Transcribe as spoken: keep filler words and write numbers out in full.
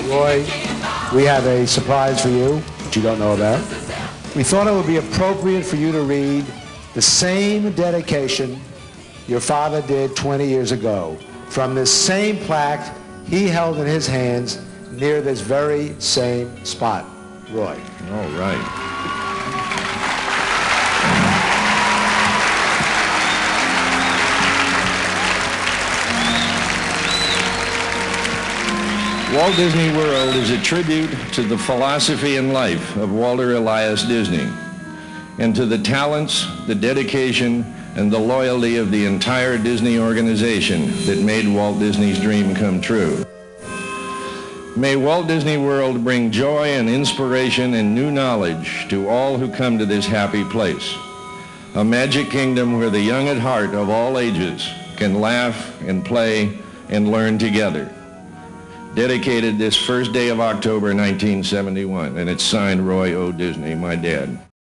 Roy, we have a surprise for you that you don't know about. We thought it would be appropriate for you to read the same dedication your father did twenty years ago from this same plaque he held in his hands near this very same spot. Roy. All right. Walt Disney World is a tribute to the philosophy and life of Walter Elias Disney, and to the talents, the dedication, and the loyalty of the entire Disney organization that made Walt Disney's dream come true. May Walt Disney World bring joy and inspiration and new knowledge to all who come to this happy place, a magic kingdom where the young at heart of all ages can laugh and play and learn together. Dedicated this first day of October nineteen seventy-one, and it's signed Roy O. Disney, my dad.